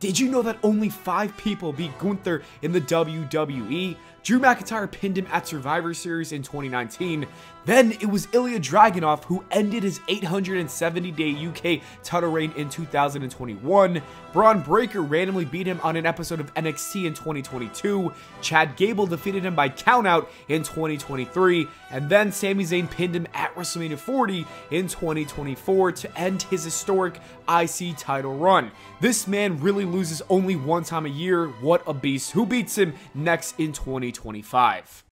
Did you know that only 5 people beat Gunther in the WWE? Drew McIntyre pinned him at Survivor Series in 2019. Then it was Ilya Dragunov who ended his 870-day UK title reign in 2021. Braun Breaker randomly beat him on an episode of NXT in 2022. Chad Gable defeated him by countout in 2023. And then Sami Zayn pinned him at WrestleMania 40 in 2024 to end his historic IC title run. This man really loses only one time a year. What a beast. Who beats him next in 2025?